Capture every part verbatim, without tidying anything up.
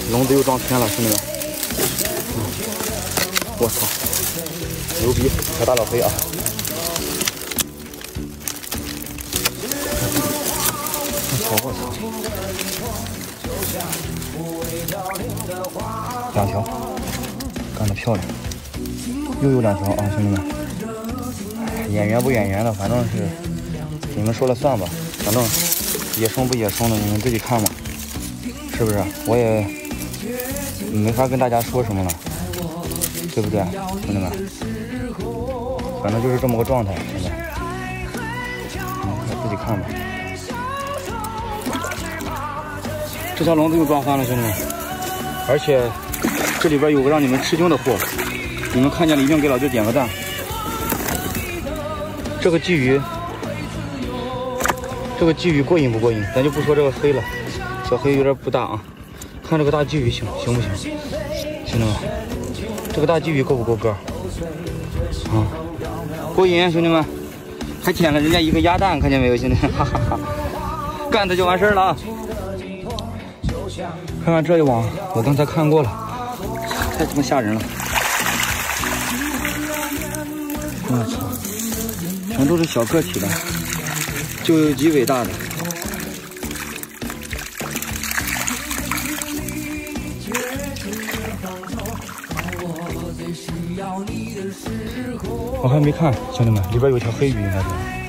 笼子又装偏了，兄弟们！嗯、我操，牛逼！小大老黑啊！我操！我操！两条，干得漂亮！又有两条啊，兄弟们！眼缘不眼缘的，反正是你们说了算吧。反正野生不野生的，你们自己看吧，是不是？我也没法跟大家说什么了，对不对，兄弟们？反正就是这么个状态，现在，嗯，自己看吧。这条笼子又装翻了，兄弟们！而且这里边有个让你们吃惊的货，你们看见了一定给老舅点个赞。这个鲫鱼，这个鲫鱼过瘾不过瘾？咱就不说这个黑了，小黑有点不大啊。看这个大鲫鱼行行不行？兄弟们，这个大鲫鱼够不够个？啊，过瘾，兄弟们！还捡了人家一个鸭蛋，看见没有，兄弟们？哈哈哈，干它就完事儿了啊！看看这一网，我刚才看过了，太他妈吓人了！我操！全都是小个体的，就有几尾大的。我还没看，兄弟们，里边有条黑鱼，应该是。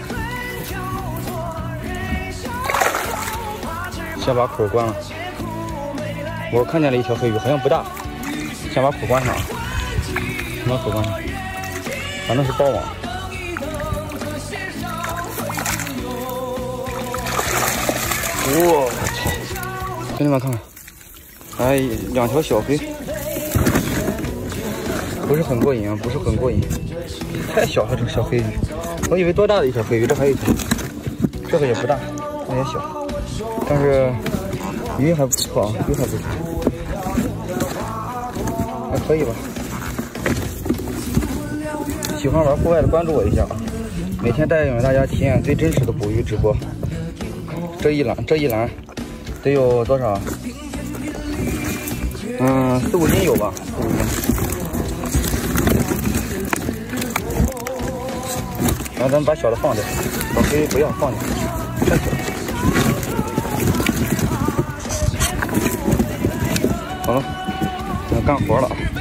先把口关了。我看见了一条黑鱼，好像不大。先把口关上，先把口关上，反正是包网。我操！兄弟们看看，哎，两条小黑，不是很过瘾啊，不是很过瘾，太小了这个小黑鱼，我以为多大的一条黑鱼，这还有一条，这个也不大，那也小，但是鱼还不错啊，鱼还不错，还可以吧。喜欢玩户外的关注我一下啊，每天带领大家体验最真实的捕鱼直播。这一篮这一篮得有多少？嗯，四五斤有吧？四五斤。然后咱们把小的放掉，小黑不要放掉，太小。好了，我干活了啊。